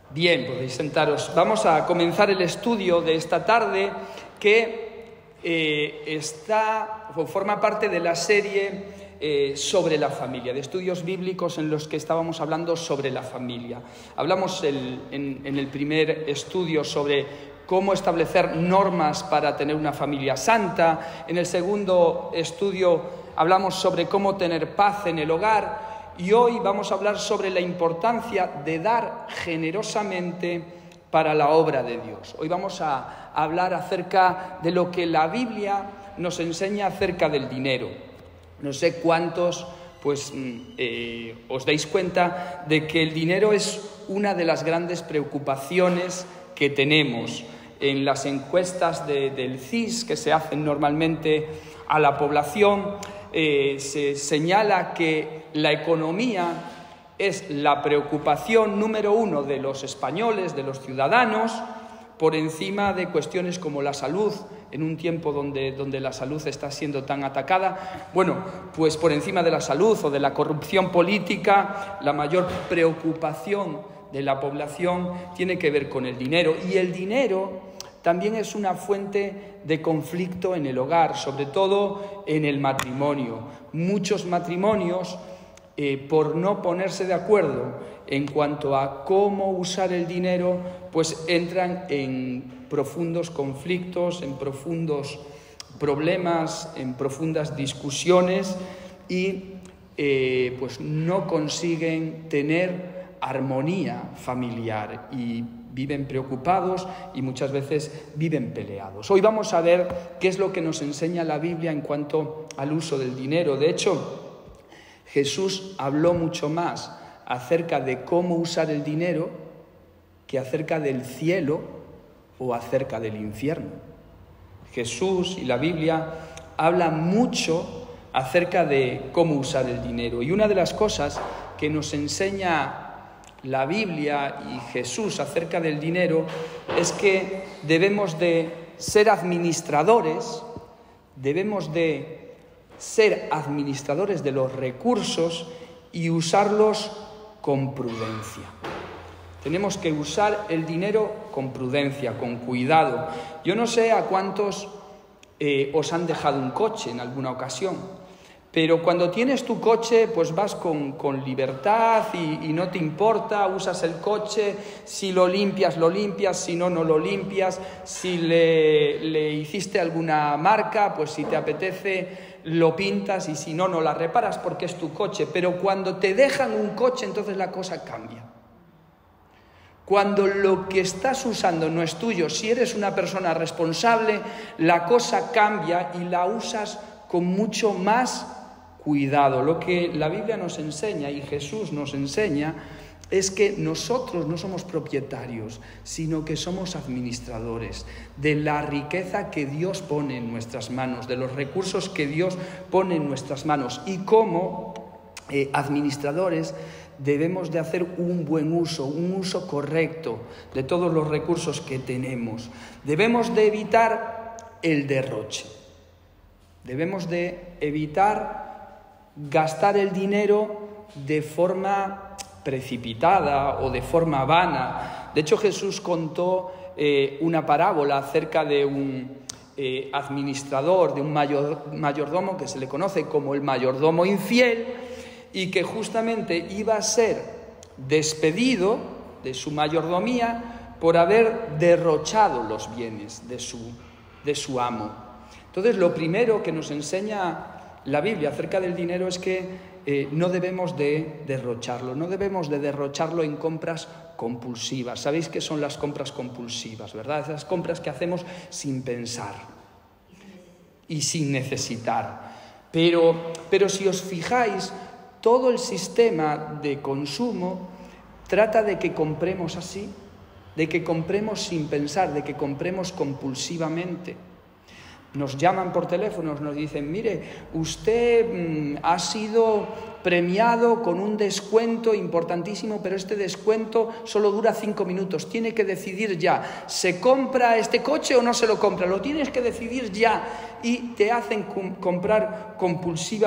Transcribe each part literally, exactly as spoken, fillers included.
Bien, podéis sentaros. Vamos a comenzar el estudio de esta tarde que eh, está o forma parte de la serie eh, sobre la familia, de estudios bíblicos en los que estábamos hablando sobre la familia. Hablamos el, en, en el primer estudio sobre cómo establecer normas para tener una familia santa. En el segundo estudio hablamos sobre cómo tener paz en el hogar. Y hoy vamos a hablar sobre la importancia de dar generosamente para la obra de Dios. Hoy vamos a hablar acerca de lo que la Biblia nos enseña acerca del dinero. No sé cuántos pues, eh, os dais cuenta de que el dinero es una de las grandes preocupaciones que tenemos. En las encuestas de, del C I S que se hacen normalmente a la población, eh, se señala que la economía es la preocupación número uno de los españoles, de los ciudadanos, por encima de cuestiones como la salud, en un tiempo donde, donde la salud está siendo tan atacada. Bueno, pues por encima de la salud o de la corrupción política, la mayor preocupación de la población tiene que ver con el dinero. Y el dinero también es una fuente de conflicto en el hogar, sobre todo en el matrimonio. Muchos matrimonios, eh, por no ponerse de acuerdo en cuanto a cómo usar el dinero, pues entran en profundos conflictos, en profundos problemas, en profundas discusiones y eh, pues no consiguen tener armonía familiar y viven preocupados y muchas veces viven peleados. Hoy vamos a ver qué es lo que nos enseña la Biblia en cuanto al uso del dinero. De hecho, Jesús habló mucho más acerca de cómo usar el dinero que acerca del cielo o acerca del infierno. Jesús y la Biblia hablan mucho acerca de cómo usar el dinero. Y una de las cosas que nos enseña la Biblia y Jesús acerca del dinero es que debemos de ser administradores, debemos de ser administradores de los recursos y usarlos con prudencia. Tenemos que usar el dinero con prudencia, con cuidado. Yo no sé a cuántos eh, os han dejado un coche en alguna ocasión. Pero cuando tienes tu coche, pues vas con, con libertad y, y no te importa, usas el coche, si lo limpias, lo limpias, si no, no lo limpias, si le, le hiciste alguna marca, pues si te apetece, lo pintas y si no, no la reparas porque es tu coche. Pero cuando te dejan un coche, entonces la cosa cambia. Cuando lo que estás usando no es tuyo, si eres una persona responsable, la cosa cambia y la usas con mucho más cuidado. Lo que la Biblia nos enseña y Jesús nos enseña es que nosotros no somos propietarios, sino que somos administradores de la riqueza que Dios pone en nuestras manos, de los recursos que Dios pone en nuestras manos. Y como eh, administradores debemos de hacer un buen uso, un uso correcto de todos los recursos que tenemos. Debemos de evitar el derroche. Debemos de evitar gastar el dinero de forma precipitada o de forma vana. De hecho, Jesús contó eh, una parábola acerca de un eh, administrador, de un mayor, mayordomo que se le conoce como el mayordomo infiel y que justamente iba a ser despedido de su mayordomía por haber derrochado los bienes de su, de su amo. Entonces, lo primero que nos enseña la Biblia acerca del dinero es que eh, no debemos de derrocharlo, no debemos de derrocharlo en compras compulsivas. Sabéis qué son las compras compulsivas, ¿verdad? Esas compras que hacemos sin pensar y sin necesitar. Pero, pero si os fijáis, todo el sistema de consumo trata de que compremos así, de que compremos sin pensar, de que compremos compulsivamente. Nos llaman por teléfono, nos dicen, mire, usted mmm, ha sido premiado con un descuento importantísimo, pero este descuento solo dura cinco minutos. Tiene que decidir ya, ¿se compra este coche o no se lo compra? Lo tienes que decidir ya. Y te hacen com- comprar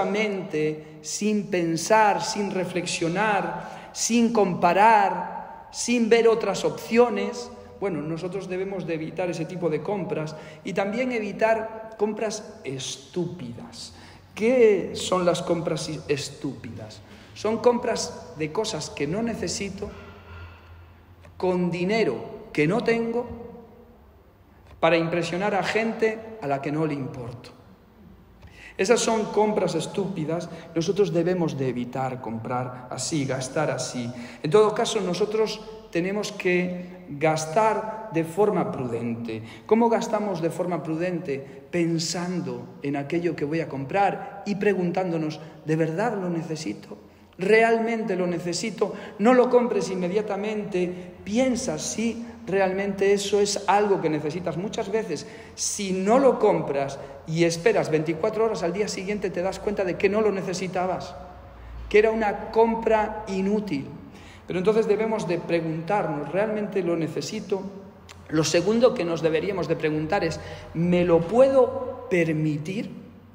compulsivamente, sin pensar, sin reflexionar, sin comparar. sin ver otras opciones. Bueno, nosotros debemos de evitar ese tipo de compras y también evitar compras estúpidas. ¿Qué son las compras estúpidas? Son compras de cosas que no necesito, con dinero que no tengo, para impresionar a gente a la que no le importo. Esas son compras estúpidas. Nosotros debemos de evitar comprar así, gastar así. En todo caso, nosotros tenemos que gastar de forma prudente. ¿Cómo gastamos de forma prudente? Pensando en aquello que voy a comprar y preguntándonos, ¿de verdad lo necesito? ¿Realmente lo necesito? No lo compres inmediatamente. Piensa si realmente eso es algo que necesitas. Muchas veces, si no lo compras y esperas veinticuatro horas, al día siguiente te das cuenta de que no lo necesitabas, que era una compra inútil. Pero entonces debemos de preguntarnos, ¿realmente lo necesito? Lo segundo que nos deberíamos de preguntar es, ¿me lo puedo permitir?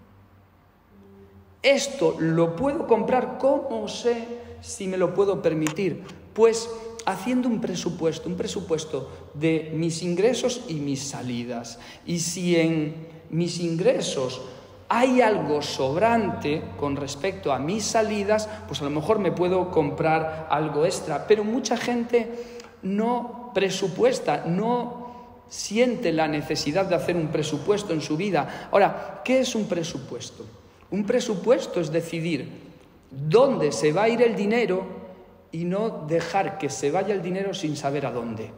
¿Esto lo puedo comprar? ¿Cómo sé si me lo puedo permitir? Pues haciendo un presupuesto, un presupuesto de mis ingresos y mis salidas. Y si en mis ingresos hay algo sobrante con respecto a mis salidas, pues a lo mejor me puedo comprar algo extra. Pero mucha gente no presupuesta, no siente la necesidad de hacer un presupuesto en su vida. Ahora, ¿qué es un presupuesto? Un presupuesto es decidir dónde se va a ir el dinero y no dejar que se vaya el dinero sin saber a dónde.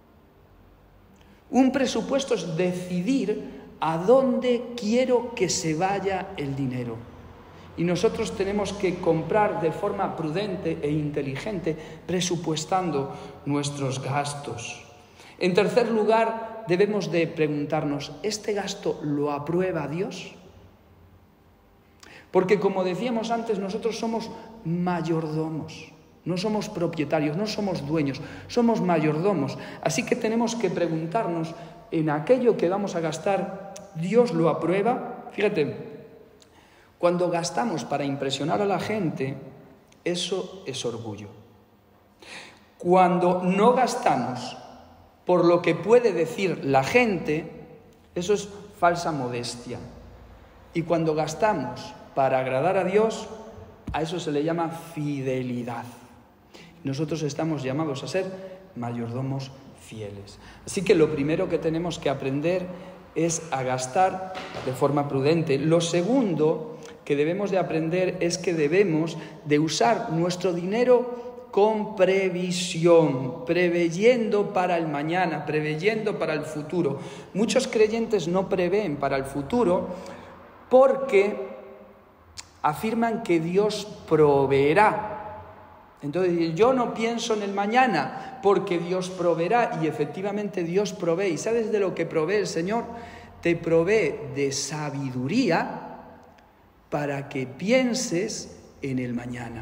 Un presupuesto es decidir a dónde quiero que se vaya el dinero. Y nosotros tenemos que comprar de forma prudente e inteligente, presupuestando nuestros gastos. En tercer lugar, debemos de preguntarnos, ¿este gasto lo aprueba Dios? Porque, como decíamos antes, nosotros somos mayordomos, no somos propietarios, no somos dueños, somos mayordomos. Así que tenemos que preguntarnos, en aquello que vamos a gastar, ¿Dios lo aprueba? Fíjate, cuando gastamos para impresionar a la gente, eso es orgullo. Cuando no gastamos por lo que puede decir la gente, eso es falsa modestia. Y cuando gastamos para agradar a Dios, a eso se le llama fidelidad. Nosotros estamos llamados a ser mayordomos fieles. Así que lo primero que tenemos que aprender es a gastar de forma prudente. Lo segundo que debemos de aprender es que debemos de usar nuestro dinero con previsión, preveyendo para el mañana, preveyendo para el futuro. Muchos creyentes no prevén para el futuro porque afirman que Dios proveerá. Entonces, yo no pienso en el mañana porque Dios proveerá, y efectivamente Dios provee. ¿Y sabes de lo que provee el Señor? Te provee de sabiduría para que pienses en el mañana.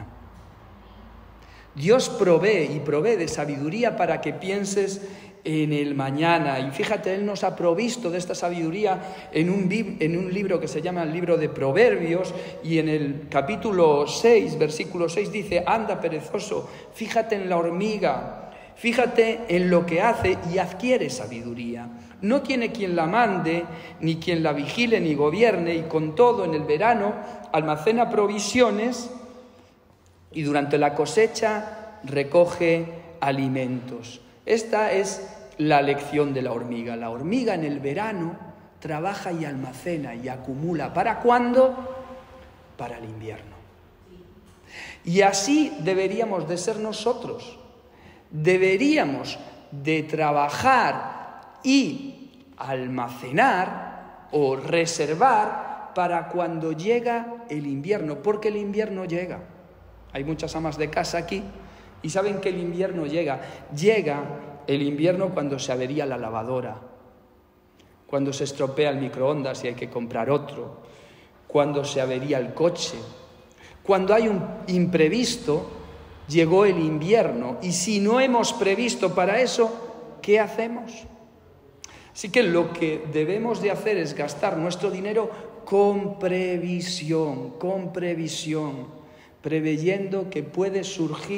Dios provee y provee de sabiduría para que pienses en el mañana. Y fíjate, Él nos ha provisto de esta sabiduría en un, en un libro que se llama el libro de Proverbios, y en el capítulo seis, versículo seis dice: anda perezoso, fíjate en la hormiga, fíjate en lo que hace y adquiere sabiduría. No tiene quien la mande, ni quien la vigile ni gobierne, y con todo en el verano almacena provisiones y durante la cosecha recoge alimentos. Esta es la lección de la hormiga. La hormiga en el verano trabaja y almacena y acumula. ¿Para cuándo? Para el invierno. Y así deberíamos de ser nosotros. Deberíamos de trabajar y almacenar o reservar para cuando llega el invierno, porque el invierno llega. Hay muchas amas de casa aquí y saben que el invierno llega. Llega el invierno cuando se avería la lavadora, cuando se estropea el microondas y hay que comprar otro, cuando se avería el coche. Cuando hay un imprevisto, llegó el invierno. Y si no hemos previsto para eso, ¿qué hacemos? Así que lo que debemos de hacer es gastar nuestro dinero con previsión, con previsión, preveyendo que puede surgir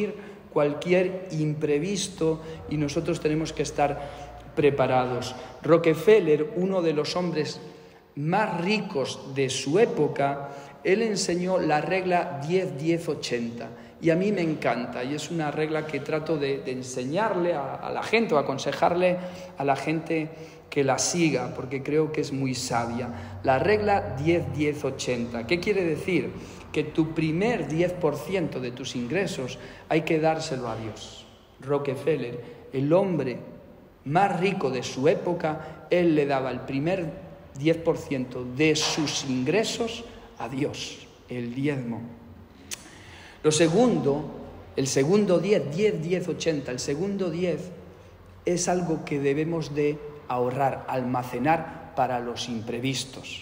cualquier imprevisto y nosotros tenemos que estar preparados. Rockefeller, uno de los hombres más ricos de su época, él enseñó la regla diez diez ochenta y a mí me encanta y es una regla que trato de, de enseñarle a, a la gente o aconsejarle a la gente que la siga porque creo que es muy sabia. La regla diez diez ochenta, ¿qué quiere decir? Que tu primer diez por ciento de tus ingresos hay que dárselo a Dios. Rockefeller, el hombre más rico de su época, él le daba el primer diez por ciento de sus ingresos a Dios, el diezmo. Lo segundo, el segundo diez, diez, diez, ochenta, el segundo diez es algo que debemos de ahorrar, almacenar para los imprevistos.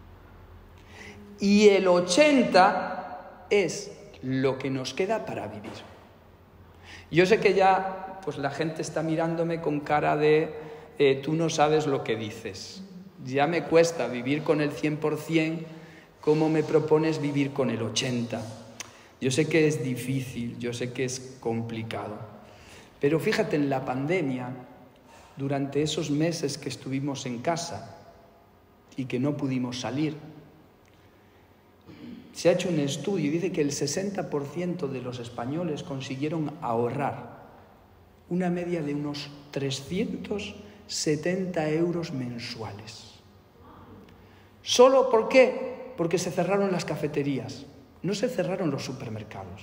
Y el ochenta es lo que nos queda para vivir. Yo sé que ya pues la gente está mirándome con cara de eh, tú no sabes lo que dices. Ya me cuesta vivir con el cien por ciento, ¿cómo me propones vivir con el ochenta por ciento? Yo sé que es difícil, yo sé que es complicado. Pero fíjate, en la pandemia, durante esos meses que estuvimos en casa y que no pudimos salir, se ha hecho un estudio y dice que el sesenta por ciento de los españoles consiguieron ahorrar una media de unos trescientos setenta euros mensuales. ¿Solo por qué? Porque se cerraron las cafeterías, no se cerraron los supermercados.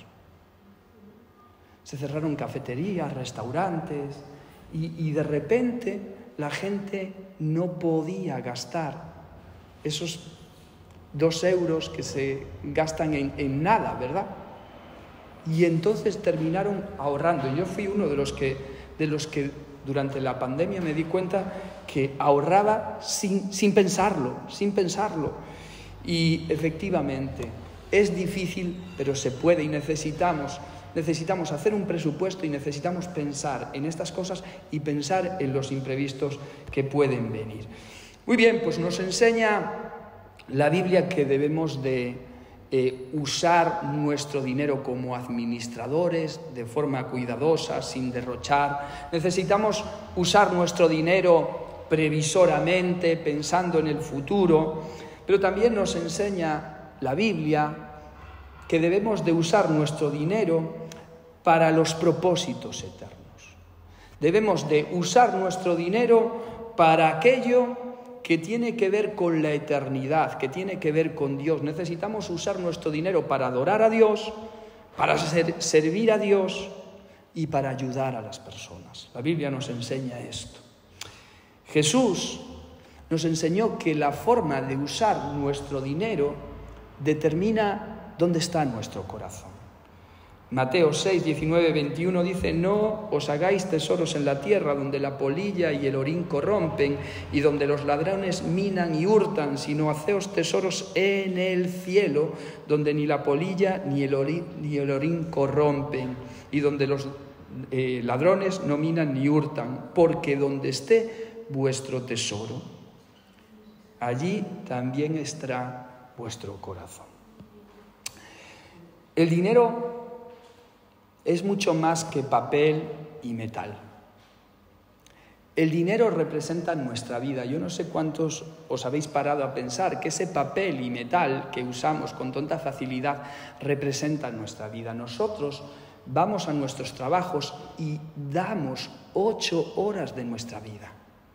Se cerraron cafeterías, restaurantes y, y de repente la gente no podía gastar esos dos euros que se gastan en, en nada, ¿verdad? Y entonces terminaron ahorrando. Yo fui uno de los que, de los que durante la pandemia me di cuenta que ahorraba sin, sin pensarlo, sin pensarlo. Y efectivamente, es difícil, pero se puede y necesitamos, necesitamos hacer un presupuesto y necesitamos pensar en estas cosas y pensar en los imprevistos que pueden venir. Muy bien, pues nos enseña la Biblia que debemos de eh, usar nuestro dinero como administradores, de forma cuidadosa, sin derrochar. Necesitamos usar nuestro dinero previsoramente, pensando en el futuro, pero también nos enseña la Biblia que debemos de usar nuestro dinero para los propósitos eternos. Debemos de usar nuestro dinero para aquello que tiene que ver con la eternidad, que tiene que ver con Dios. Necesitamos usar nuestro dinero para adorar a Dios, para ser, servir a Dios y para ayudar a las personas. La Biblia nos enseña esto. Jesús nos enseñó que la forma de usar nuestro dinero determina dónde está nuestro corazón. Mateo seis, diecinueve, veintiuno dice: no os hagáis tesoros en la tierra donde la polilla y el orín corrompen y donde los ladrones minan y hurtan, sino haceos tesoros en el cielo donde ni la polilla ni el orín, ni el orín corrompen y donde los eh, ladrones no minan ni hurtan, porque donde esté vuestro tesoro, allí también estará vuestro corazón. El dinero es mucho más que papel y metal. El dinero representa nuestra vida. Yo no sé cuántos os habéis parado a pensar que ese papel y metal que usamos con tanta facilidad representa nuestra vida. Nosotros vamos a nuestros trabajos y damos ocho horas de nuestra vida.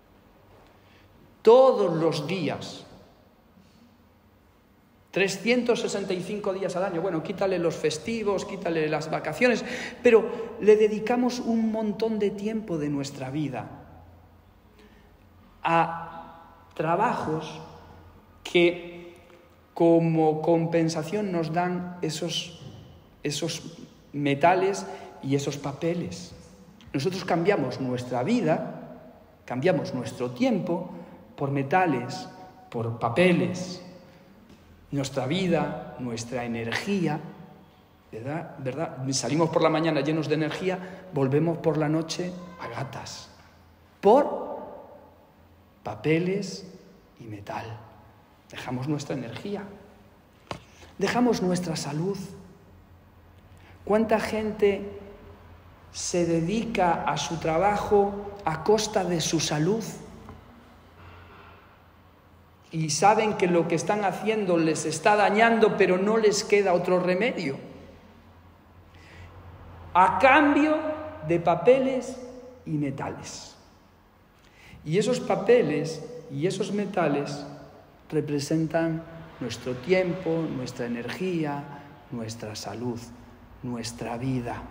Todos los días. trescientos sesenta y cinco días al año, bueno, quítale los festivos, quítale las vacaciones, pero le dedicamos un montón de tiempo de nuestra vida a trabajos que como compensación nos dan esos, esos metales y esos papeles. Nosotros cambiamos nuestra vida, cambiamos nuestro tiempo por metales, por papeles. Nuestra vida, nuestra energía, ¿verdad? ¿verdad? Salimos por la mañana llenos de energía, volvemos por la noche a gatas, por papeles y metal. Dejamos nuestra energía, dejamos nuestra salud. ¿Cuánta gente se dedica a su trabajo a costa de su salud. Y saben que lo que están haciendo les está dañando, pero no les queda otro remedio. A cambio de papeles y metales. Y esos papeles y esos metales representan nuestro tiempo, nuestra energía, nuestra salud, nuestra vida.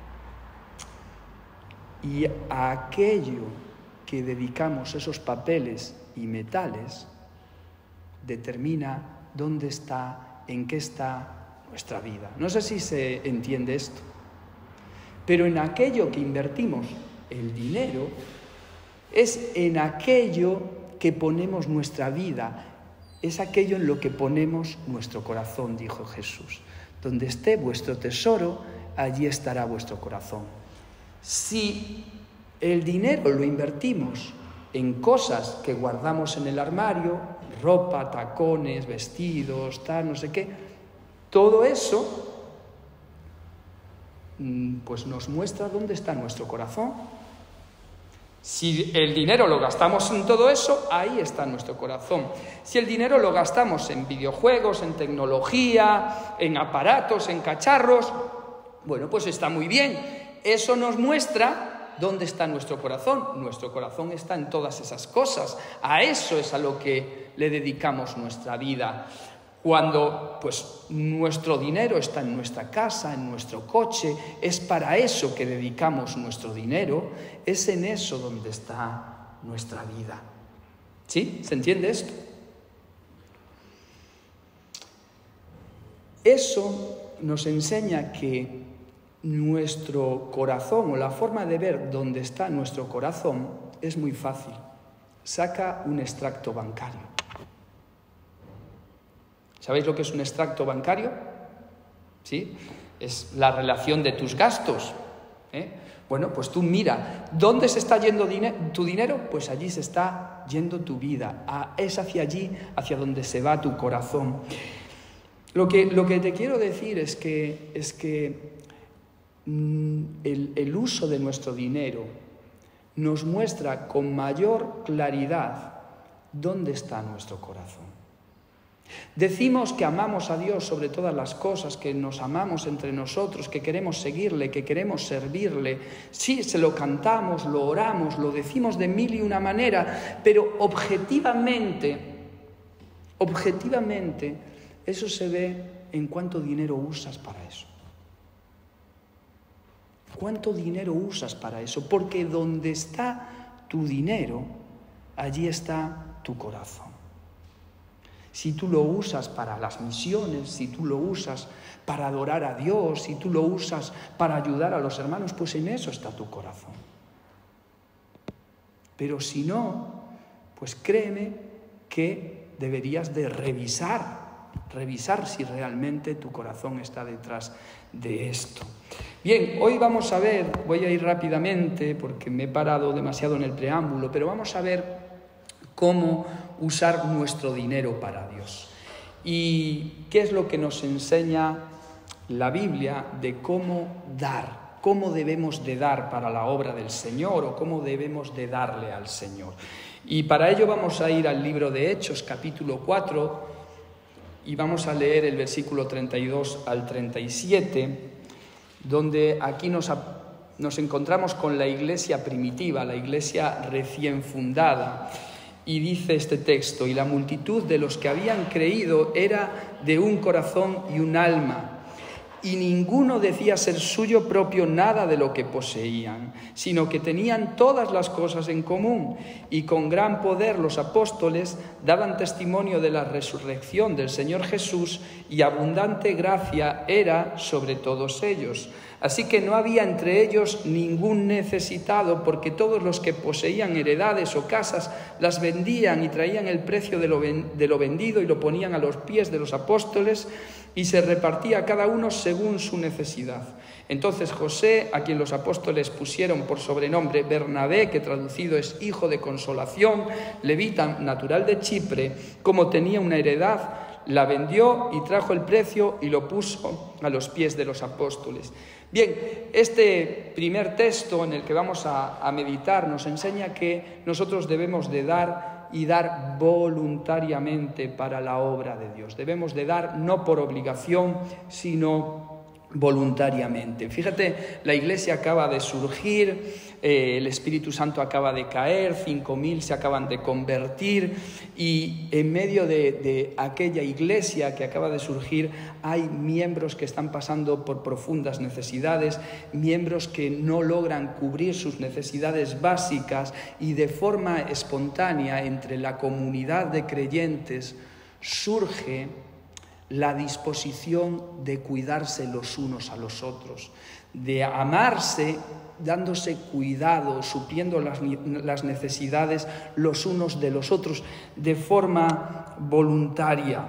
Y a aquello que dedicamos esos papeles y metales determina dónde está, en qué está nuestra vida. No sé si se entiende esto, pero en aquello que invertimos el dinero es en aquello que ponemos nuestra vida, es aquello en lo que ponemos nuestro corazón, dijo Jesús. Donde esté vuestro tesoro, allí estará vuestro corazón. Si el dinero lo invertimos en cosas que guardamos en el armario, ropa, tacones, vestidos, tal, no sé qué, todo eso pues nos muestra dónde está nuestro corazón. Si el dinero lo gastamos en todo eso, ahí está nuestro corazón. Si el dinero lo gastamos en videojuegos, en tecnología, en aparatos, en cacharros, bueno, pues está muy bien. Eso nos muestra dónde está nuestro corazón. Nuestro corazón está en todas esas cosas. A eso es a lo que le dedicamos nuestra vida. Cuando pues nuestro dinero está en nuestra casa, en nuestro coche, es para eso que dedicamos nuestro dinero, es en eso donde está nuestra vida. ¿Sí? ¿Se entiende esto? Eso nos enseña que nuestro corazón, o la forma de ver dónde está nuestro corazón, es muy fácil. Saca un extracto bancario. ¿Sabéis lo que es un extracto bancario? ¿Sí? Es la relación de tus gastos. ¿eh? Bueno, pues tú mira, ¿dónde se está yendo dine- tu dinero? Pues allí se está yendo tu vida. Ah, es hacia allí, hacia donde se va tu corazón. Lo que, lo que te quiero decir es que, es que mmm, el, el uso de nuestro dinero nos muestra con mayor claridad dónde está nuestro corazón. Decimos que amamos a Dios sobre todas las cosas, que nos amamos entre nosotros, que queremos seguirle, que queremos servirle. Sí, se lo cantamos, lo oramos, lo decimos de mil y una manera, pero objetivamente, objetivamente, eso se ve en cuánto dinero usas para eso. ¿Cuánto dinero usas para eso? Porque donde está tu dinero, allí está tu corazón. Si tú lo usas para las misiones, si tú lo usas para adorar a Dios, si tú lo usas para ayudar a los hermanos, pues en eso está tu corazón. Pero si no, pues créeme que deberías de revisar, revisar si realmente tu corazón está detrás de esto. Bien, hoy vamos a ver, voy a ir rápidamente porque me he parado demasiado en el preámbulo, pero vamos a ver cómo usar nuestro dinero para Dios. ¿Y qué es lo que nos enseña la Biblia de cómo dar? ¿Cómo debemos de dar para la obra del Señor o cómo debemos de darle al Señor? Y para ello vamos a ir al libro de Hechos, capítulo cuatro, y vamos a leer el versículo treinta y dos al treinta y siete, donde aquí nos, nos encontramos con la iglesia primitiva, la iglesia recién fundada. Y dice este texto: y la multitud de los que habían creído era de un corazón y un alma, y ninguno decía ser suyo propio nada de lo que poseían, sino que tenían todas las cosas en común, y con gran poder los apóstoles daban testimonio de la resurrección del Señor Jesús, y abundante gracia era sobre todos ellos. Así que no había entre ellos ningún necesitado, porque todos los que poseían heredades o casas las vendían y traían el precio de lo, de lo vendido y lo ponían a los pies de los apóstoles, y se repartía cada uno según su necesidad. Entonces José, a quien los apóstoles pusieron por sobrenombre Bernabé, que traducido es hijo de consolación, levita natural de Chipre, como tenía una heredad, la vendió y trajo el precio y lo puso a los pies de los apóstoles. Bien, este primer texto en el que vamos a, a meditar nos enseña que nosotros debemos de dar y dar voluntariamente para la obra de Dios. Debemos de dar no por obligación, sino voluntariamente. Fíjate, la iglesia acaba de surgir, eh, el Espíritu Santo acaba de caer, cinco mil se acaban de convertir y en medio de, de aquella iglesia que acaba de surgir hay miembros que están pasando por profundas necesidades, miembros que no logran cubrir sus necesidades básicas y de forma espontánea entre la comunidad de creyentes surge la disposición de cuidarse los unos a los otros, de amarse dándose cuidado, supliendo las, las necesidades los unos de los otros de forma voluntaria,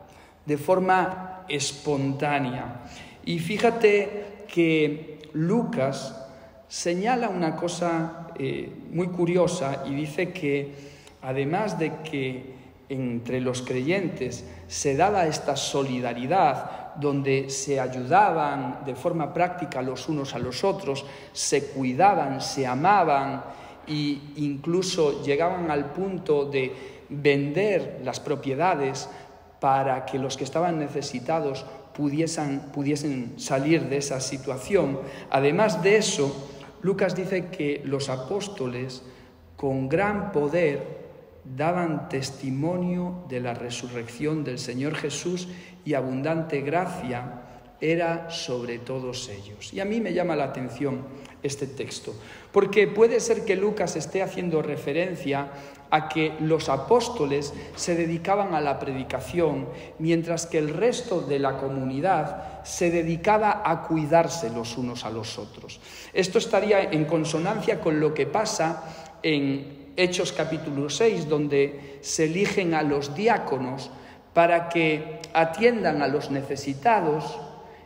de forma espontánea. Y fíjate que Lucas señala una cosa eh, muy curiosa y dice que además de que entre los creyentes se daba esta solidaridad donde se ayudaban de forma práctica los unos a los otros, se cuidaban, se amaban e incluso llegaban al punto de vender las propiedades para que los que estaban necesitados pudiesen, pudiesen salir de esa situación. Además de eso, Lucas dice que los apóstoles con gran poder daban testimonio de la resurrección del Señor Jesús y abundante gracia era sobre todos ellos. Y a mí me llama la atención este texto, porque puede ser que Lucas esté haciendo referencia a que los apóstoles se dedicaban a la predicación, mientras que el resto de la comunidad se dedicaba a cuidarse los unos a los otros. Esto estaría en consonancia con lo que pasa en Hechos capítulo seis, donde se eligen a los diáconos para que atiendan a los necesitados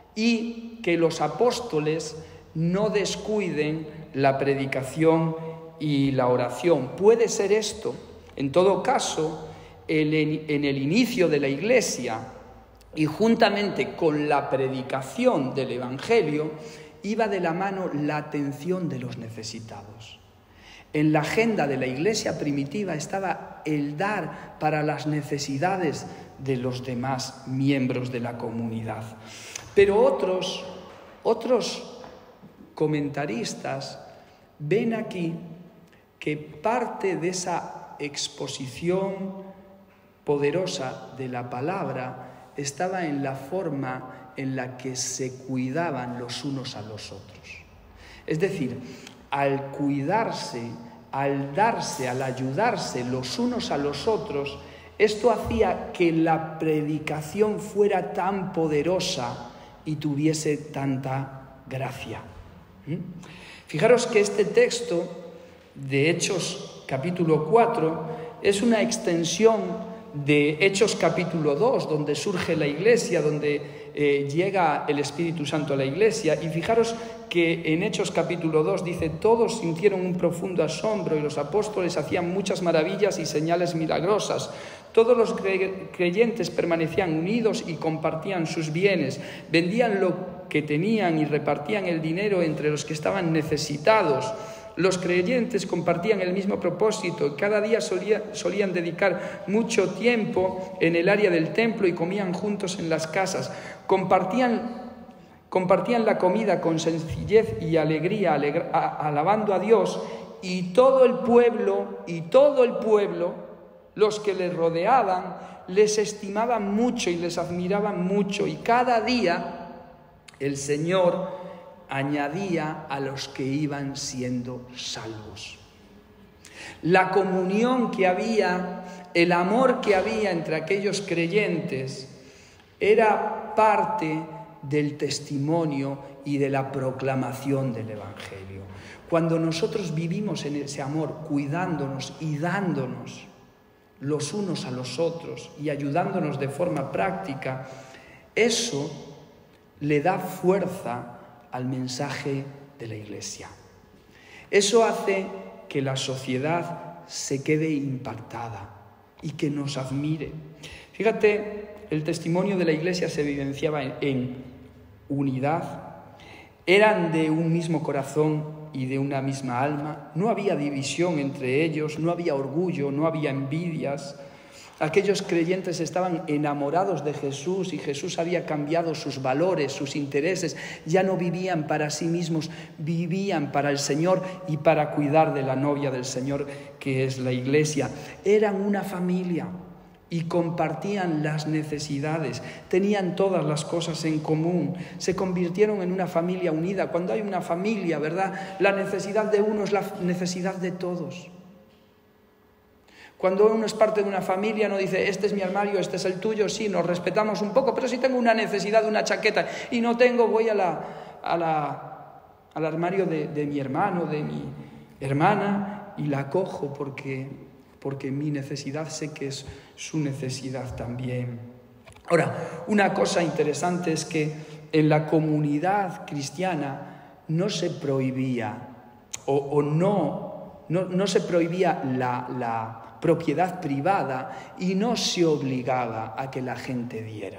y que los apóstoles no descuiden la predicación y la oración. Puede ser esto, en todo caso, el, en el inicio de la Iglesia y juntamente con la predicación del Evangelio, iba de la mano la atención de los necesitados. En la agenda de la iglesia primitiva estaba el dar para las necesidades de los demás miembros de la comunidad. Pero otros, otros comentaristas ven aquí que parte de esa exposición poderosa de la palabra estaba en la forma en la que se cuidaban los unos a los otros. Es decir, al cuidarse, al darse, al ayudarse los unos a los otros, esto hacía que la predicación fuera tan poderosa y tuviese tanta gracia. ¿Mm? Fijaros que este texto de Hechos capítulo cuatro es una extensión de Hechos capítulo dos, donde surge la iglesia, donde eh, llega el Espíritu Santo a la iglesia. Y fijaros que en Hechos capítulo dos dice: todos sintieron un profundo asombro y los apóstoles hacían muchas maravillas y señales milagrosas. Todos los creyentes permanecían unidos y compartían sus bienes, vendían lo que tenían y repartían el dinero entre los que estaban necesitados. Los creyentes compartían el mismo propósito y cada día solía, solían dedicar mucho tiempo en el área del templo y comían juntos en las casas. Compartían, compartían la comida con sencillez y alegría, alegra, a, alabando a Dios, y todo el pueblo, y todo el pueblo, los que les rodeaban, les estimaban mucho y les admiraban mucho, y cada día el Señor añadía a los que iban siendo salvos. La comunión que había, el amor que había entre aquellos creyentes era parte del testimonio y de la proclamación del Evangelio. Cuando nosotros vivimos en ese amor, cuidándonos y dándonos los unos a los otros y ayudándonos de forma práctica, eso le da fuerza al mensaje de la Iglesia. Eso hace que la sociedad se quede impactada y que nos admire. Fíjate, el testimonio de la Iglesia se vivenciaba en, en unidad. Eran de un mismo corazón y de una misma alma. No había división entre ellos, no había orgullo, no había envidias. Aquellos creyentes estaban enamorados de Jesús y Jesús había cambiado sus valores, sus intereses. Ya no vivían para sí mismos, vivían para el Señor y para cuidar de la novia del Señor, que es la Iglesia. Eran una familia y compartían las necesidades, tenían todas las cosas en común, se convirtieron en una familia unida. Cuando hay una familia, ¿verdad?, la necesidad de uno es la necesidad de todos. Cuando uno es parte de una familia, no dice, este es mi armario, este es el tuyo, sí, nos respetamos un poco, pero si tengo una necesidad de una chaqueta y no tengo, voy a la, a la, al armario de, de mi hermano, de mi hermana, y la cojo porque, porque mi necesidad sé que es su necesidad también. Ahora, una cosa interesante es que en la comunidad cristiana no se prohibía, o, o no, no, no se prohibía la... la propiedad privada y no se obligaba a que la gente diera.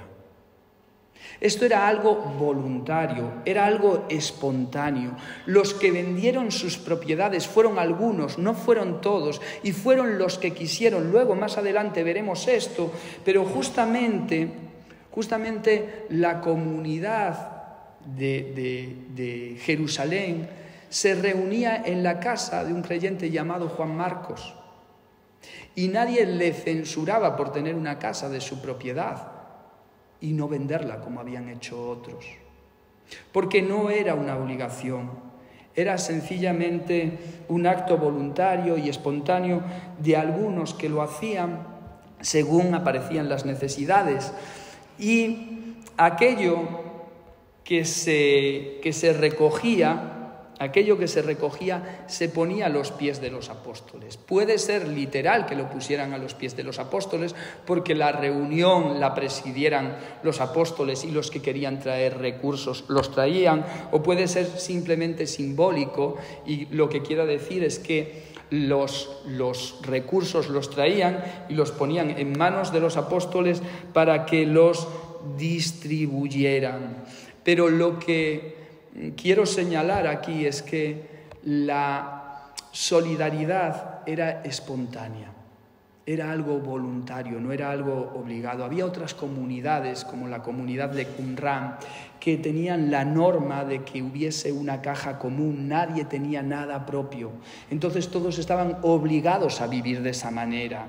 Esto era algo voluntario, era algo espontáneo. Los que vendieron sus propiedades fueron algunos, no fueron todos, y fueron los que quisieron. Luego, más adelante, veremos esto, pero justamente, justamente la comunidad de, de, de Jerusalén se reunía en la casa de un creyente llamado Juan Marcos. Y nadie le censuraba por tener una casa de su propiedad y no venderla como habían hecho otros. Porque no era una obligación, era sencillamente un acto voluntario y espontáneo de algunos que lo hacían según aparecían las necesidades. Y aquello que se, que se recogía... Aquello que se recogía se ponía a los pies de los apóstoles. Puede ser literal que lo pusieran a los pies de los apóstoles porque la reunión la presidieran los apóstoles y los que querían traer recursos los traían, o puede ser simplemente simbólico y lo que quiero decir es que los, los recursos los traían y los ponían en manos de los apóstoles para que los distribuyeran. Pero lo que quiero señalar aquí es que la solidaridad era espontánea, era algo voluntario, no era algo obligado. Había otras comunidades, como la comunidad de Qumran, que tenían la norma de que hubiese una caja común, nadie tenía nada propio. Entonces todos estaban obligados a vivir de esa manera.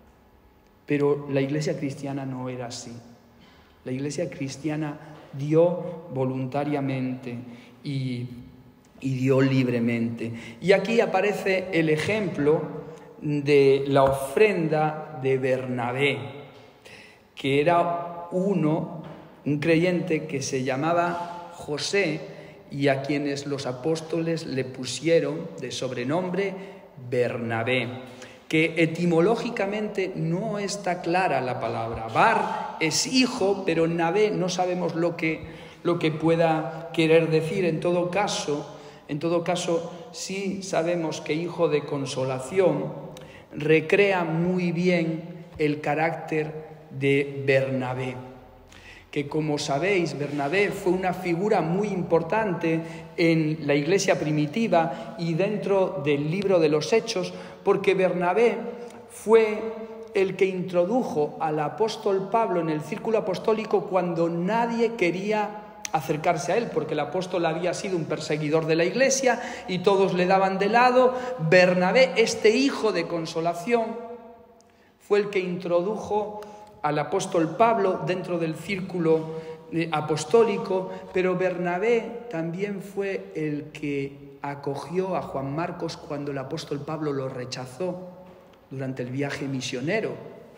Pero la Iglesia cristiana no era así. La Iglesia cristiana dio voluntariamente y, y dio libremente. Y aquí aparece el ejemplo de la ofrenda de Bernabé, que era uno, un creyente que se llamaba José y a quienes los apóstoles le pusieron de sobrenombre Bernabé, que etimológicamente no está clara la palabra. Bar es hijo, pero Nabé no sabemos lo que, lo que pueda querer decir. En todo caso, en todo caso, sí sabemos que hijo de consolación recrea muy bien el carácter de Bernabé, que como sabéis, Bernabé fue una figura muy importante en la iglesia primitiva y dentro del libro de los Hechos, porque Bernabé fue el que introdujo al apóstol Pablo en el círculo apostólico cuando nadie quería acercarse a él, porque el apóstol había sido un perseguidor de la iglesia y todos le daban de lado. Bernabé, este hijo de consolación, fue el que introdujo al apóstol Pablo dentro del círculo apostólico, pero Bernabé también fue el que acogió a Juan Marcos cuando el apóstol Pablo lo rechazó durante el viaje misionero.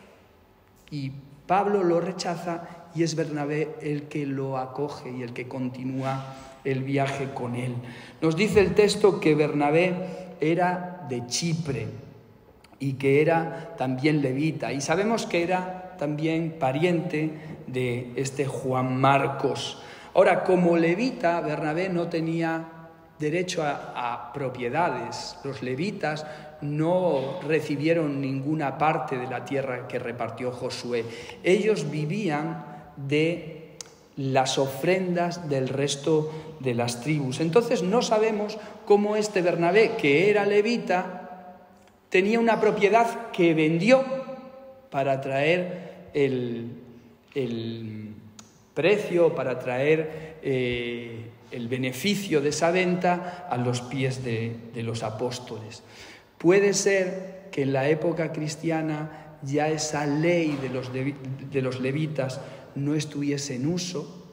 Y Pablo lo rechaza y es Bernabé el que lo acoge y el que continúa el viaje con él. Nos dice el texto que Bernabé era de Chipre y que era también levita, y sabemos que era también pariente de este Juan Marcos. Ahora, como levita, Bernabé no tenía derecho a, a propiedades. Los levitas no recibieron ninguna parte de la tierra que repartió Josué. Ellos vivían de las ofrendas del resto de las tribus. Entonces no sabemos cómo este Bernabé, que era levita, tenía una propiedad que vendió para traer el, el precio, para traer eh, el beneficio de esa venta a los pies de, de los apóstoles. Puede ser que en la época cristiana ya esa ley de los, de, de los levitas no estuviese en uso,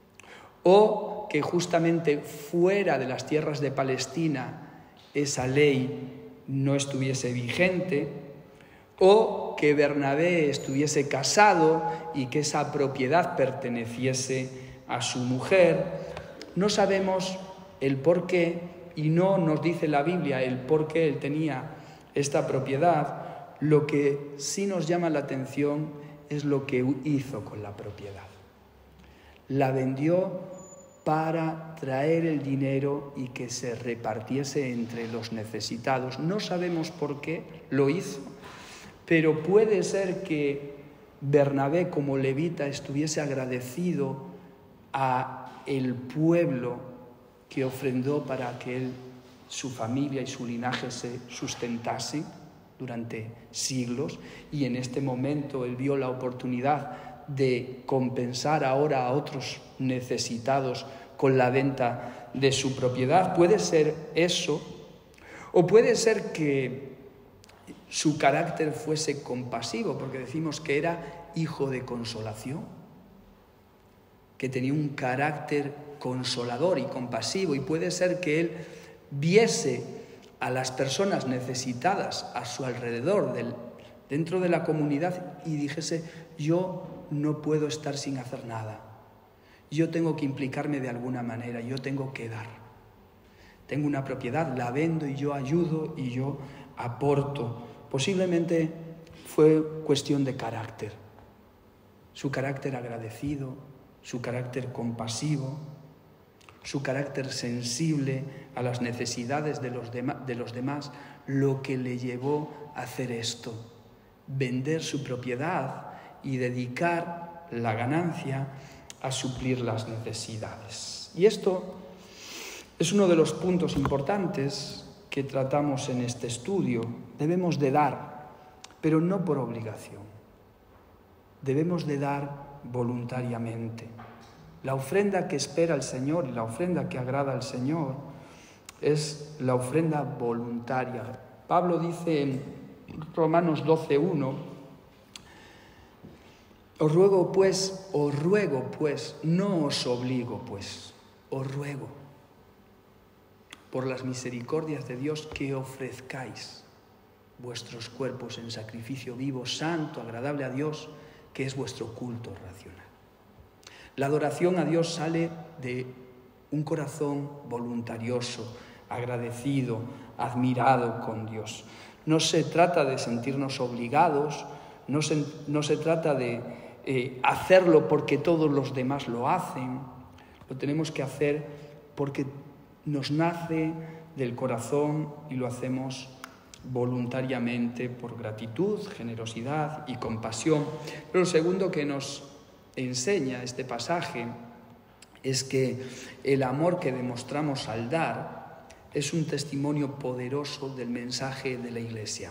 o que justamente fuera de las tierras de Palestina esa ley no estuviese vigente, o que Bernabé estuviese casado y que esa propiedad perteneciese a su mujer. No sabemos el por qué y no nos dice la Biblia el por qué él tenía esta propiedad. Lo que sí nos llama la atención es lo que hizo con la propiedad. La vendió para traer el dinero y que se repartiese entre los necesitados. No sabemos por qué lo hizo, pero puede ser que Bernabé como levita estuviese agradecido a el pueblo que ofrendó para que él, su familia y su linaje se sustentasen durante siglos, y en este momento él vio la oportunidad de compensar ahora a otros necesitados con la venta de su propiedad. Puede ser eso, o puede ser que su carácter fuese compasivo, porque decimos que era hijo de consolación, que tenía un carácter consolador y compasivo, y puede ser que él viese a las personas necesitadas a su alrededor, del, dentro de la comunidad, y dijese: yo no puedo estar sin hacer nada, yo tengo que implicarme de alguna manera, yo tengo que dar. Tengo una propiedad, la vendo y yo ayudo y yo aporto. Posiblemente fue cuestión de carácter, su carácter agradecido, su carácter compasivo, su carácter sensible a las necesidades de los, dem- de los demás, lo que le llevó a hacer esto, vender su propiedad y dedicar la ganancia a suplir las necesidades. Y esto es uno de los puntos importantes que tratamos en este estudio. Debemos de dar, pero no por obligación. Debemos de dar voluntariamente. La ofrenda que espera el Señor y la ofrenda que agrada al Señor es la ofrenda voluntaria. Pablo dice en Romanos doce uno: os ruego pues, os ruego pues, no os obligo pues, os ruego por las misericordias de Dios que ofrezcáis vuestros cuerpos en sacrificio vivo, santo, agradable a Dios, que es vuestro culto racional. La adoración a Dios sale de un corazón voluntarioso, agradecido, admirado con Dios. No se trata de sentirnos obligados, no se, no se trata de eh, hacerlo porque todos los demás lo hacen. Lo tenemos que hacer porque nos nace del corazón y lo hacemos voluntariamente por gratitud, generosidad y compasión. Pero lo segundo que nos enseña este pasaje es que el amor que demostramos al dar es un testimonio poderoso del mensaje de la Iglesia.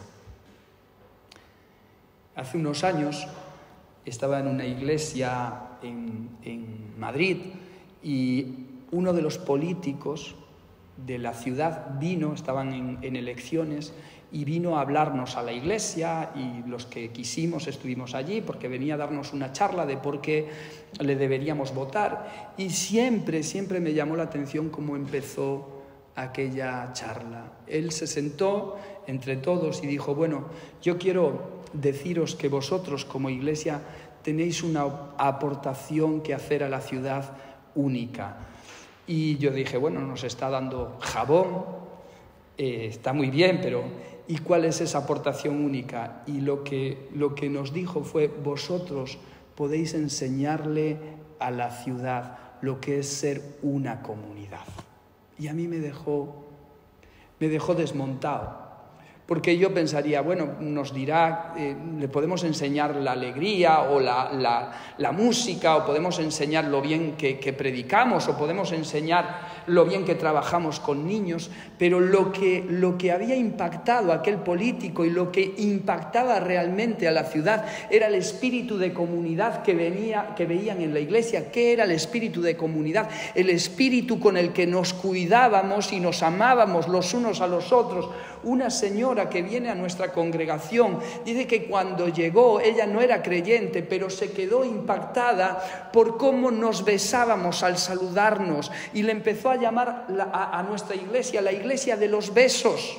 Hace unos años estaba en una iglesia en, en Madrid y uno de los políticos de la ciudad vino, estaban en, en elecciones, y vino a hablarnos a la iglesia, y los que quisimos estuvimos allí porque venía a darnos una charla de por qué le deberíamos votar. Y siempre, siempre me llamó la atención cómo empezó aquella charla. Él se sentó entre todos y dijo: bueno, yo quiero deciros que vosotros como iglesia tenéis una aportación que hacer a la ciudad única. Y yo dije: bueno, nos está dando jabón, eh, está muy bien, pero ¿y cuál es esa aportación única? Y lo que, lo que nos dijo fue: vosotros podéis enseñarle a la ciudad lo que es ser una comunidad. Y a mí me dejó, me dejó desmontado. Porque yo pensaría, bueno, nos dirá, eh, le podemos enseñar la alegría o la, la, la música, o podemos enseñar lo bien que, que predicamos, o podemos enseñar lo bien que trabajamos con niños, pero lo que, lo que había impactado a aquel político y lo que impactaba realmente a la ciudad era el espíritu de comunidad que, venía, que veían en la iglesia. ¿Qué era el espíritu de comunidad? El espíritu con el que nos cuidábamos y nos amábamos los unos a los otros. Una señora que viene a nuestra congregación dice que cuando llegó, ella no era creyente, pero se quedó impactada por cómo nos besábamos al saludarnos, y le empezó a llamar la, a, a nuestra iglesia la iglesia de los besos.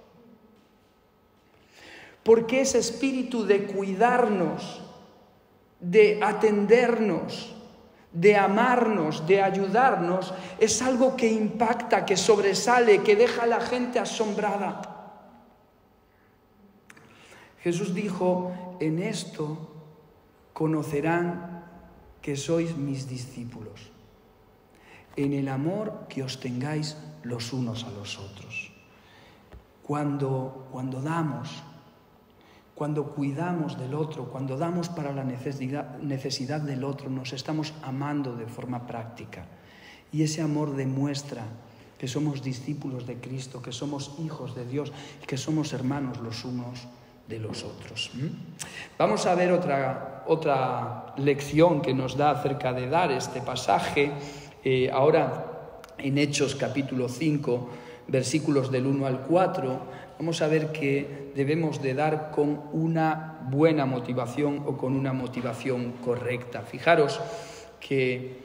Porque ese espíritu de cuidarnos, de atendernos, de amarnos, de ayudarnos, es algo que impacta, que sobresale, que deja a la gente asombrada. Jesús dijo: en esto conocerán que sois mis discípulos, en el amor que os tengáis los unos a los otros. Cuando, cuando damos, cuando cuidamos del otro, cuando damos para la necesidad, necesidad del otro, nos estamos amando de forma práctica. Y ese amor demuestra que somos discípulos de Cristo, que somos hijos de Dios, que somos hermanos los unos de los otros. ¿Mm? Vamos a ver otra, otra lección que nos da acerca de dar este pasaje. Eh, ahora, en Hechos capítulo cinco, versículos del uno al cuatro, vamos a ver que debemos de dar con una buena motivación o con una motivación correcta. Fijaros que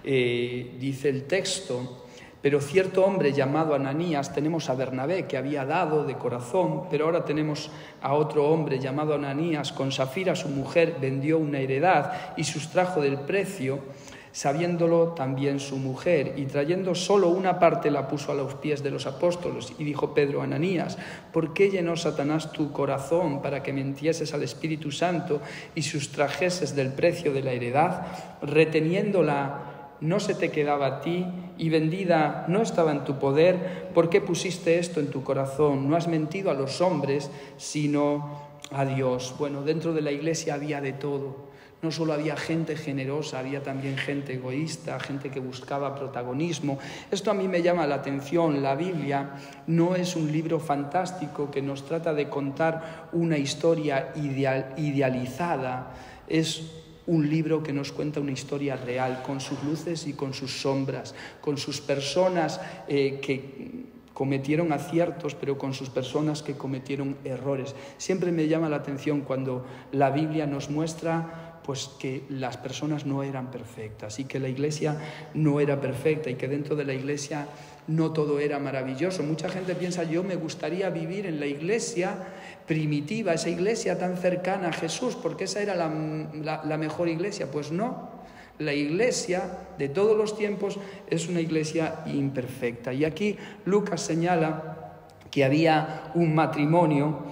eh, dice el texto: pero cierto hombre llamado Ananías, tenemos a Bernabé que había dado de corazón, pero ahora tenemos a otro hombre llamado Ananías, con Safira su mujer vendió una heredad y sustrajo del precio, sabiéndolo también su mujer, y trayendo solo una parte la puso a los pies de los apóstoles. Y dijo Pedro: Ananías, ¿por qué llenó Satanás tu corazón para que mentieses al Espíritu Santo y sustrajeses del precio de la heredad? Reteniéndola no se te quedaba a ti, y vendida no estaba en tu poder. ¿Por qué pusiste esto en tu corazón? No has mentido a los hombres, sino a Dios. Bueno, dentro de la iglesia había de todo. No solo había gente generosa, había también gente egoísta, gente que buscaba protagonismo. Esto a mí me llama la atención. La Biblia no es un libro fantástico que nos trata de contar una historia ideal, idealizada. Es un libro que nos cuenta una historia real, con sus luces y con sus sombras, con sus personas eh, que cometieron aciertos, pero con sus personas que cometieron errores. Siempre me llama la atención cuando la Biblia nos muestra pues que las personas no eran perfectas y que la iglesia no era perfecta y que dentro de la iglesia no todo era maravilloso. Mucha gente piensa: yo me gustaría vivir en la iglesia primitiva, esa iglesia tan cercana a Jesús, porque esa era la, la, la mejor iglesia. Pues no, la iglesia de todos los tiempos es una iglesia imperfecta. Y aquí Lucas señala que había un matrimonio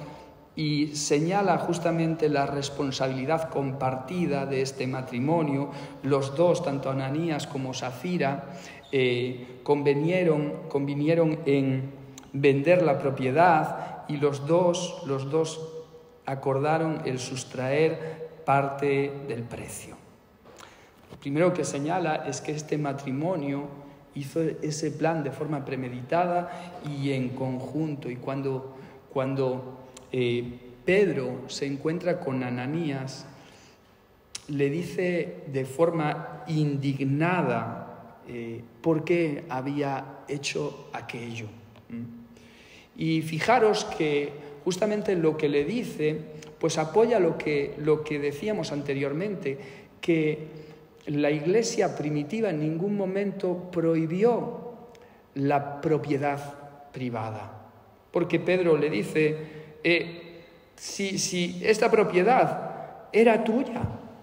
y señala justamente la responsabilidad compartida de este matrimonio. Los dos, tanto Ananías como Safira, eh, convinieron, convinieron en vender la propiedad, y los dos, los dos acordaron el sustraer parte del precio. Lo primero que señala es que este matrimonio hizo ese plan de forma premeditada y en conjunto. Y cuando, cuando eh, Pedro se encuentra con Ananías, le dice de forma indignada eh, por qué había hecho aquello. ¿Mm? Y fijaros que justamente lo que le dice pues apoya lo que, lo que decíamos anteriormente, que la iglesia primitiva en ningún momento prohibió la propiedad privada. Porque Pedro le dice, eh, si, si esta propiedad era tuya,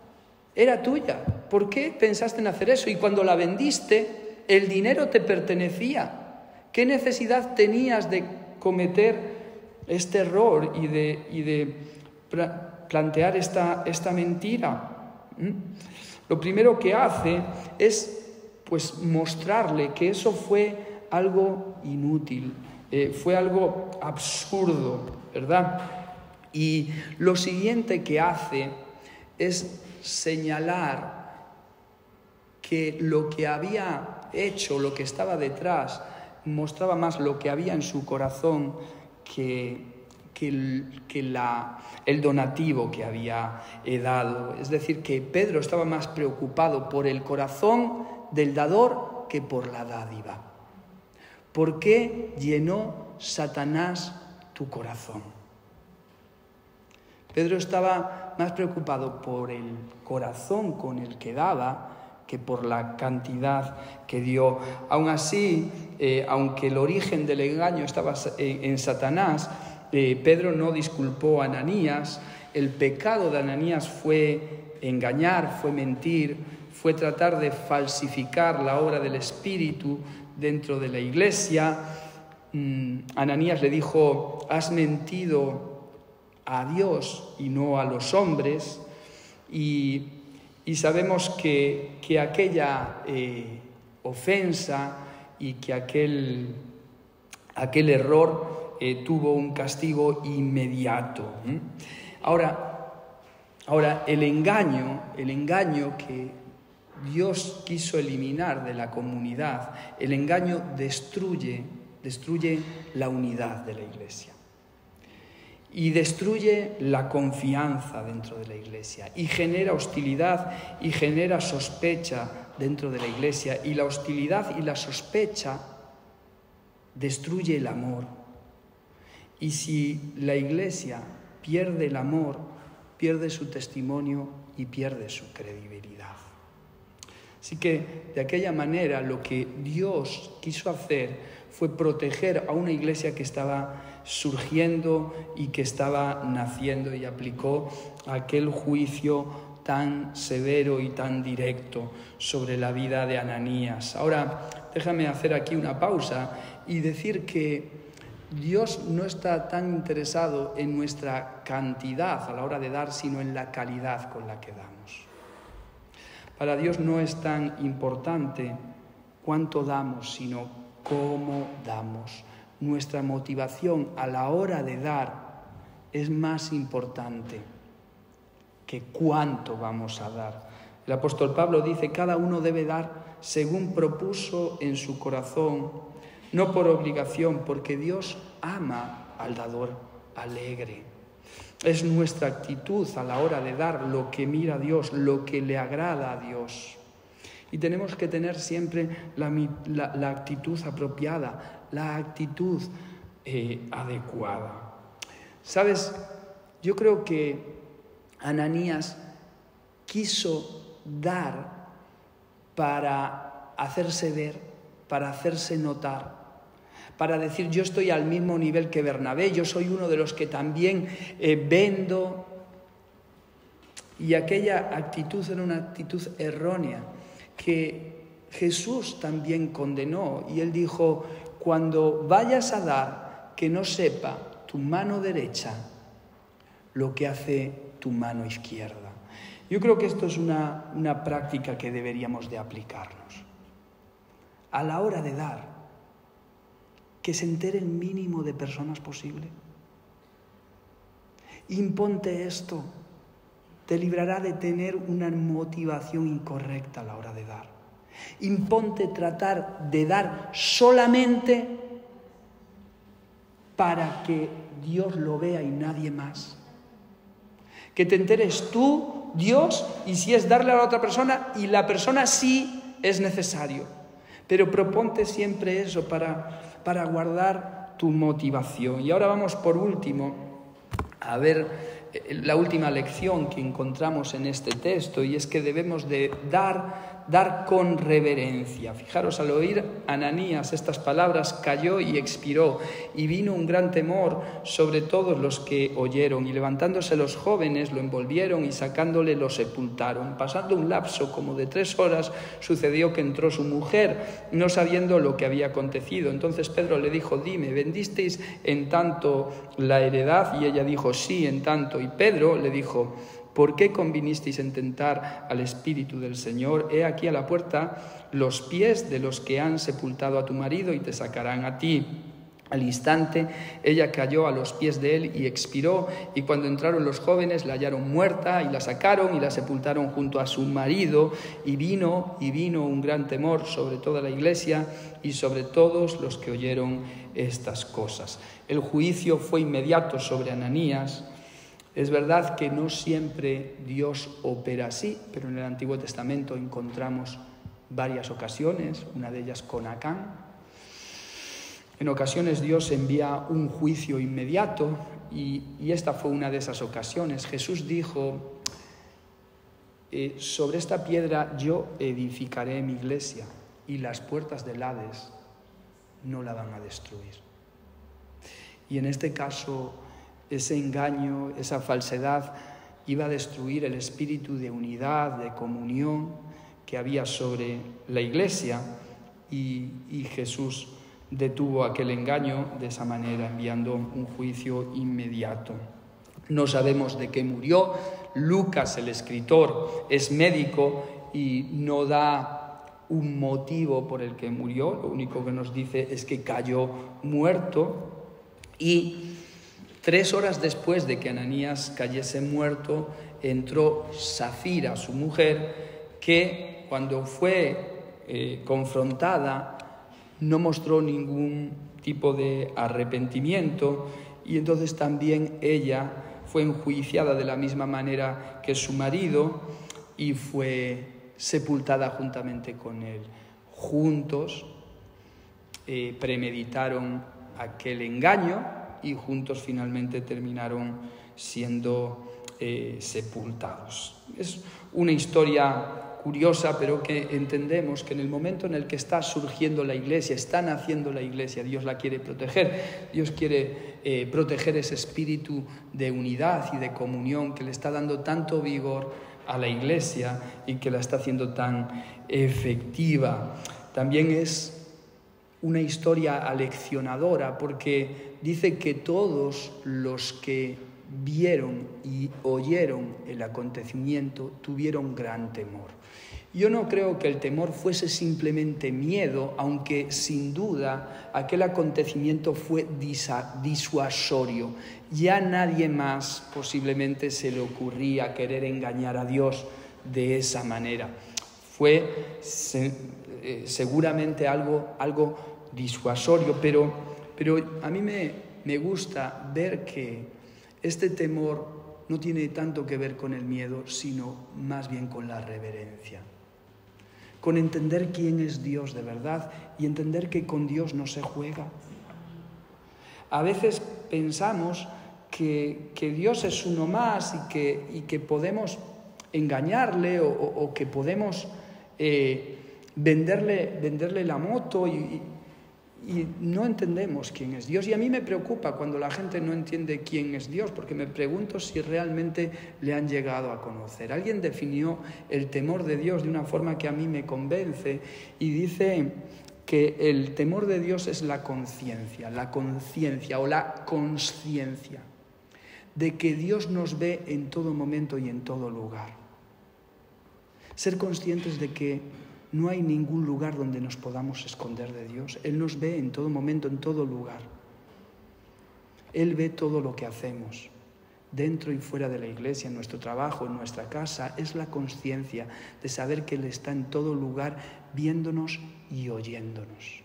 era tuya, ¿por qué pensaste en hacer eso? Y cuando la vendiste, el dinero te pertenecía. ¿Qué necesidad tenías de cometer este error y de, y de plantear esta, esta mentira? ¿Mm? Lo primero que hace es pues mostrarle que eso fue algo inútil, eh, fue algo absurdo, ¿verdad? Y lo siguiente que hace es señalar que lo que había hecho, lo que estaba detrás, mostraba más lo que había en su corazón que, que, el, que la, el donativo que había dado. Es decir, que Pedro estaba más preocupado por el corazón del dador que por la dádiva. ¿Por qué llenó Satanás tu corazón? Pedro estaba más preocupado por el corazón con el que daba que por la cantidad que dio. Aún así, eh, aunque el origen del engaño estaba en, en Satanás, eh, Pedro no disculpó a Ananías. El pecado de Ananías fue engañar, fue mentir, fue tratar de falsificar la obra del Espíritu dentro de la iglesia. Mm, Ananías le dijo: has mentido a Dios y no a los hombres. Y Y sabemos que, que aquella eh, ofensa y que aquel, aquel error eh, tuvo un castigo inmediato. ¿eh? Ahora, ahora el engaño, el engaño que Dios quiso eliminar de la comunidad, el engaño destruye, destruye la unidad de la iglesia. Y destruye la confianza dentro de la iglesia y genera hostilidad y genera sospecha dentro de la iglesia. Y la hostilidad y la sospecha destruye el amor. Y si la iglesia pierde el amor, pierde su testimonio y pierde su credibilidad. Así que de aquella manera lo que Dios quiso hacer fue proteger a una iglesia que estaba surgiendo y que estaba naciendo, y aplicó aquel juicio tan severo y tan directo sobre la vida de Ananías. Ahora, déjame hacer aquí una pausa y decir que Dios no está tan interesado en nuestra cantidad a la hora de dar, sino en la calidad con la que damos. Para Dios no es tan importante cuánto damos, sino cómo damos. Nuestra motivación a la hora de dar es más importante que cuánto vamos a dar. El apóstol Pablo dice: cada uno debe dar según propuso en su corazón, no por obligación, porque Dios ama al dador alegre. Es nuestra actitud a la hora de dar lo que mira a Dios, lo que le agrada a Dios. Y tenemos que tener siempre la, la, la actitud apropiada, la actitud eh, adecuada. ¿Sabes? Yo creo que Ananías quiso dar para hacerse ver, para hacerse notar, para decir: yo estoy al mismo nivel que Bernabé, yo soy uno de los que también eh, vendo. Y aquella actitud era una actitud errónea que Jesús también condenó, y él dijo: cuando vayas a dar, que no sepa tu mano derecha lo que hace tu mano izquierda. Yo creo que esto es una, una práctica que deberíamos de aplicarnos. A la hora de dar, que se entere el mínimo de personas posible. Imponte esto. Te librará de tener una motivación incorrecta a la hora de dar. Imponte tratar de dar solamente para que Dios lo vea y nadie más. Que te enteres tú, Dios, y si es darle a la otra persona, y la persona sí es necesario. Pero proponte siempre eso para, para guardar tu motivación. Y ahora vamos por último a ver la última lección que encontramos en este texto, y es que debemos de dar, dar con reverencia. Fijaros, al oír Ananías estas palabras, cayó y expiró, y vino un gran temor sobre todos los que oyeron, y levantándose los jóvenes lo envolvieron y sacándole lo sepultaron. Pasando un lapso como de tres horas, sucedió que entró su mujer, no sabiendo lo que había acontecido. Entonces Pedro le dijo: dime, ¿vendisteis en tanto la heredad? Y ella dijo: sí, en tanto. Y Pedro le dijo: ¿por qué convinisteis en tentar al Espíritu del Señor? He aquí a la puerta los pies de los que han sepultado a tu marido y te sacarán a ti. Al instante ella cayó a los pies de él y expiró, y cuando entraron los jóvenes la hallaron muerta y la sacaron y la sepultaron junto a su marido, y vino y vino un gran temor sobre toda la iglesia y sobre todos los que oyeron estas cosas. El juicio fue inmediato sobre Ananías. Es verdad que no siempre Dios opera así, pero en el Antiguo Testamento encontramos varias ocasiones, una de ellas con Acán. En ocasiones Dios envía un juicio inmediato y, y esta fue una de esas ocasiones. Jesús dijo, eh, sobre esta piedra yo edificaré mi iglesia y las puertas del Hades no la van a destruir. Y en este caso, ese engaño, esa falsedad iba a destruir el espíritu de unidad, de comunión que había sobre la iglesia y, y Jesús detuvo aquel engaño de esa manera, enviando un juicio inmediato. No sabemos de qué murió. Lucas, el escritor, es médico y no da un motivo por el que murió. Lo único que nos dice es que cayó muerto. Y tres horas después de que Ananías cayese muerto, entró Safira, su mujer, que cuando fue eh, confrontada no mostró ningún tipo de arrepentimiento y entonces también ella fue enjuiciada de la misma manera que su marido y fue sepultada juntamente con él. Juntos eh, premeditaron aquel engaño y juntos finalmente terminaron siendo eh, sepultados. Es una historia curiosa, pero que entendemos que en el momento en el que está surgiendo la iglesia, está naciendo la iglesia, Dios la quiere proteger. Dios quiere eh, proteger ese espíritu de unidad y de comunión que le está dando tanto vigor a la iglesia y que la está haciendo tan efectiva. También es una historia aleccionadora porque dice que todos los que vieron y oyeron el acontecimiento tuvieron gran temor. Yo no creo que el temor fuese simplemente miedo, aunque sin duda aquel acontecimiento fue disuasorio. Ya nadie más posiblemente se le ocurría querer engañar a Dios de esa manera. Fue se, eh, seguramente algo, algo disuasorio, pero, pero a mí me, me gusta ver que este temor no tiene tanto que ver con el miedo, sino más bien con la reverencia. Con entender quién es Dios de verdad y entender que con Dios no se juega. A veces pensamos que, que Dios es uno más y que, y que podemos engañarle o, o, o que podemos eh, venderle, venderle la moto y, y, y no entendemos quién es Dios. Y a mí me preocupa cuando la gente no entiende quién es Dios, porque me pregunto si realmente le han llegado a conocer. Alguien definió el temor de Dios de una forma que a mí me convence y dice que el temor de Dios es la conciencia, la conciencia o la consciencia de que Dios nos ve en todo momento y en todo lugar. Ser conscientes de que no hay ningún lugar donde nos podamos esconder de Dios. Él nos ve en todo momento, en todo lugar. Él ve todo lo que hacemos, dentro y fuera de la iglesia, en nuestro trabajo, en nuestra casa. Es la consciencia de saber que Él está en todo lugar, viéndonos y oyéndonos.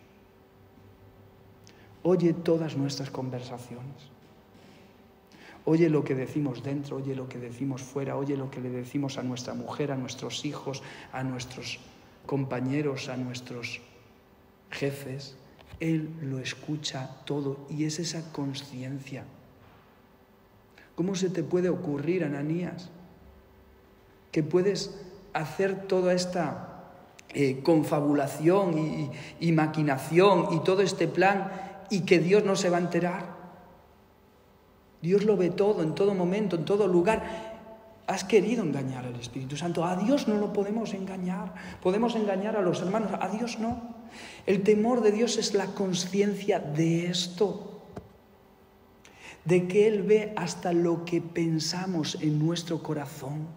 Oye todas nuestras conversaciones. Oye lo que decimos dentro, oye lo que decimos fuera, oye lo que le decimos a nuestra mujer, a nuestros hijos, a nuestros compañeros, a nuestros jefes. Él lo escucha todo y es esa conciencia. ¿Cómo se te puede ocurrir, Ananías, que puedes hacer toda esta eh, confabulación y, y maquinación y todo este plan y que Dios no se va a enterar? Dios lo ve todo, en todo momento, en todo lugar. Has querido engañar al Espíritu Santo. A Dios no lo podemos engañar. Podemos engañar a los hermanos, a Dios no. El temor de Dios es la conciencia de esto. de que Él ve hasta lo que pensamos en nuestro corazón.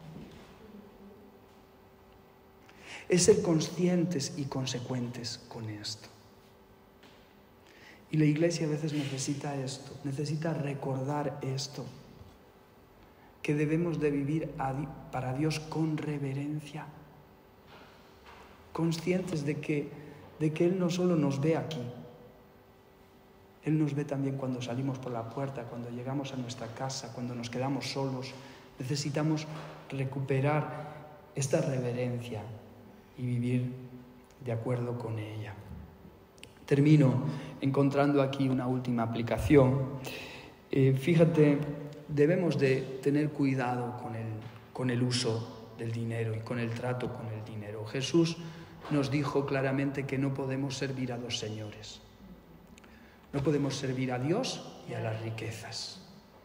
Es ser conscientes y consecuentes con esto. Y la Iglesia a veces necesita esto, necesita recordar esto, que debemos de vivir para Dios con reverencia, conscientes de que, de que Él no solo nos ve aquí, Él nos ve también cuando salimos por la puerta, cuando llegamos a nuestra casa, cuando nos quedamos solos. Necesitamos recuperar esta reverencia y vivir de acuerdo con ella. Termino encontrando aquí una última aplicación. Eh, fíjate, debemos de tener cuidado con el, con el uso del dinero y con el trato con el dinero. Jesús nos dijo claramente que no podemos servir a dos señores. No podemos servir a Dios y a las riquezas.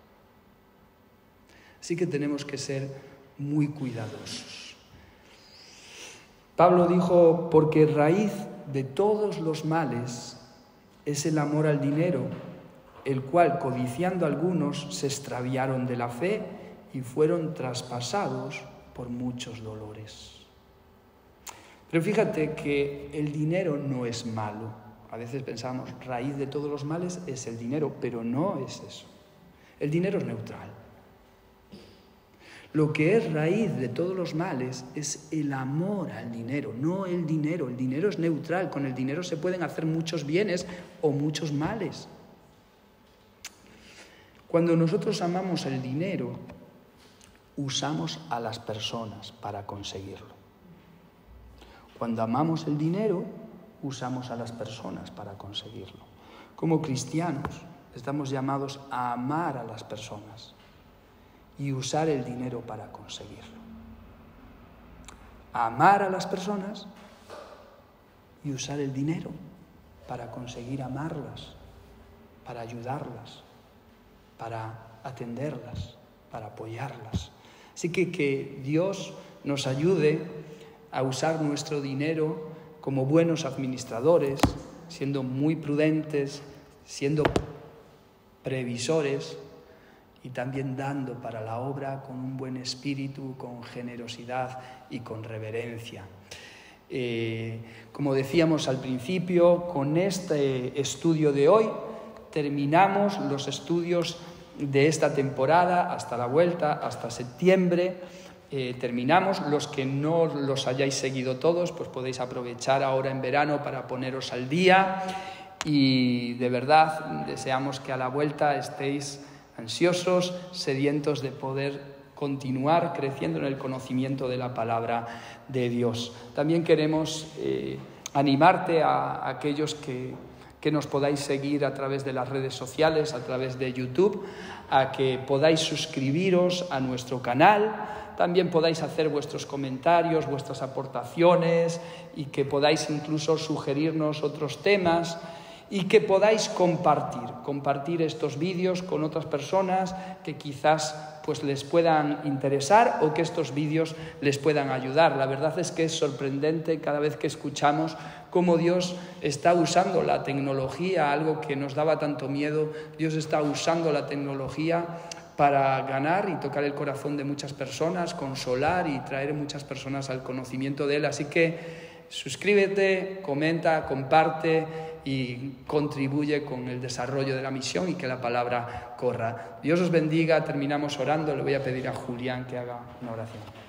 Así que tenemos que ser muy cuidadosos. Pablo dijo, porque raíz de todos los males es el amor al dinero, el cual, codiciando algunos, se extraviaron de la fe y fueron traspasados por muchos dolores. Pero fíjate que el dinero no es malo. A veces pensamos, raíz de todos los males es el dinero, pero no es eso. El dinero es neutral. Lo que es raíz de todos los males es el amor al dinero, no el dinero. El dinero es neutral. Con el dinero se pueden hacer muchos bienes o muchos males. Cuando nosotros amamos el dinero, usamos a las personas para conseguirlo. Cuando amamos el dinero, usamos a las personas para conseguirlo. Como cristianos, estamos llamados a amar a las personas y usar el dinero para conseguirlo. Amar a las personas y usar el dinero para conseguir amarlas, para ayudarlas, para atenderlas, para apoyarlas. Así que que Dios nos ayude a usar nuestro dinero como buenos administradores, siendo muy prudentes, siendo previsores y también dando para la obra con un buen espíritu, con generosidad y con reverencia. Eh, como decíamos al principio, con este estudio de hoy terminamos los estudios de esta temporada hasta la vuelta, hasta septiembre. Eh, terminamos. Los que no los hayáis seguido todos, pues podéis aprovechar ahora en verano para poneros al día y de verdad deseamos que a la vuelta estéis ansiosos, sedientos de poder continuar creciendo en el conocimiento de la palabra de Dios. También queremos eh, animarte a, a aquellos que, que nos podáis seguir a través de las redes sociales, a través de YouTube, a que podáis suscribiros a nuestro canal. También podáis hacer vuestros comentarios, vuestras aportaciones y que podáis incluso sugerirnos otros temas y que podáis compartir, compartir estos vídeos con otras personas que quizás pues, les puedan interesar o que estos vídeos les puedan ayudar. La verdad es que es sorprendente cada vez que escuchamos cómo Dios está usando la tecnología, algo que nos daba tanto miedo. Dios está usando la tecnología para ganar y tocar el corazón de muchas personas, consolar y traer muchas personas al conocimiento de Él. Así que suscríbete, comenta, comparte y contribuye con el desarrollo de la misión y que la palabra corra. Dios os bendiga. Terminamos orando. Le voy a pedir a Julián que haga una oración.